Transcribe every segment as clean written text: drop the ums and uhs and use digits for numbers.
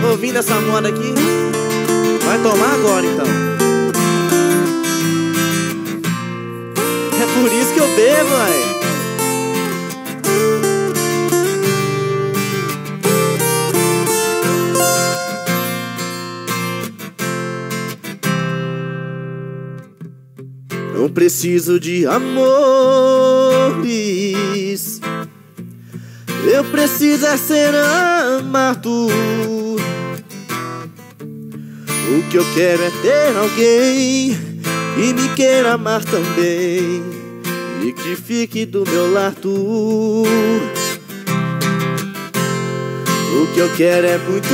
ouvindo essa moda aqui? Vai tomar agora então. É por isso que eu bebo, ué. Não preciso de amores, eu preciso é ser amado. O que eu quero é ter alguém que me queira amar também e que fique do meu lado. O que eu quero é muito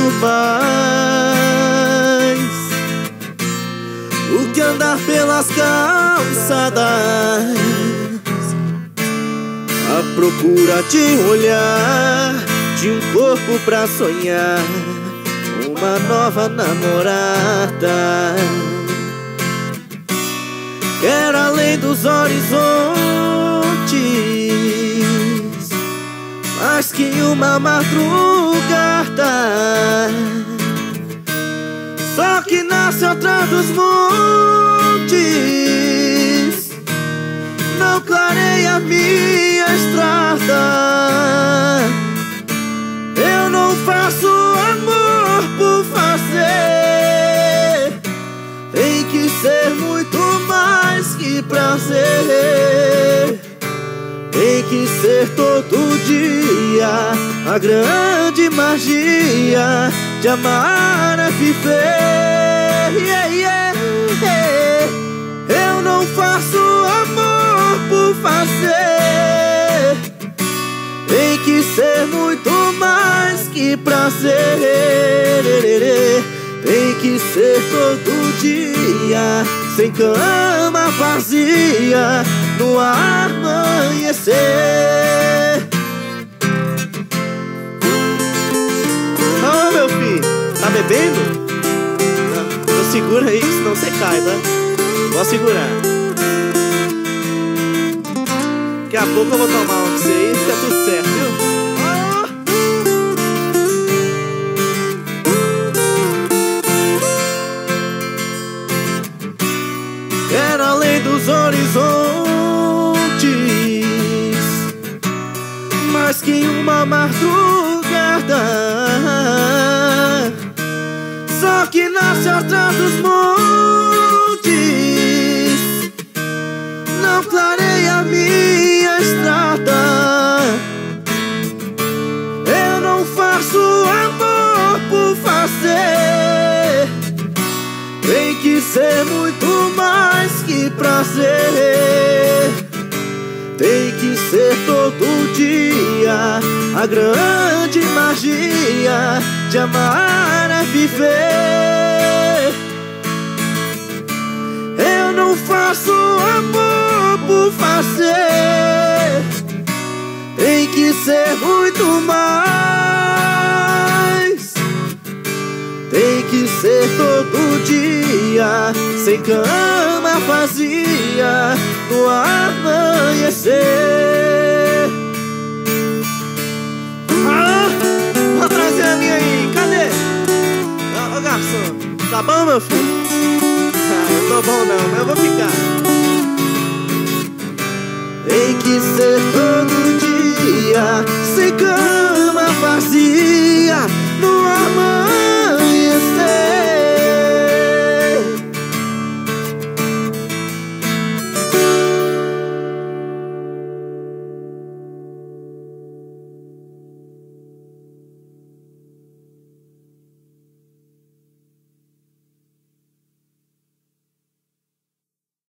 mais. O que andar pelas calçadas à procura de um olhar, de um corpo pra sonhar uma nova namorada. Quero além dos horizontes, mais que uma madrugada. Só que nasce atrás dos montes, não clareia a minha estrada. Eu não faço amor por fazer, tem que ser muito mais que prazer. Tem que ser todo dia, a grande magia de amar é viver. Eu não faço amor por fazer, tem que ser muito mais que prazer. Tem que ser todo dia, sem cama vazia, no amanhecer. Ah, meu filho, tá bebendo? Não, segura aí, senão você cai, tá? Vou segurar. Daqui a pouco eu vou tomar um com você aí e fica tudo certo, viu? Quero além dos horizontes, mais que uma madrugada. Só que nasce atrás dos montes, não clareia a minha estrada. Eu não faço amor por fazer, tem que ser muito mais que prazer. Tem que ser todo dia, a grande magia de amar é viver. Eu não faço amor por fazer, tem que ser muito mais. Tem que ser todo dia, sem cama vazia, no amanhecer. Ah, vou trazer a minha aí, cadê? Ô garçom, tá bom, meu filho? Ah, eu tô bom não, mas eu vou ficar. Tem que ser todo dia,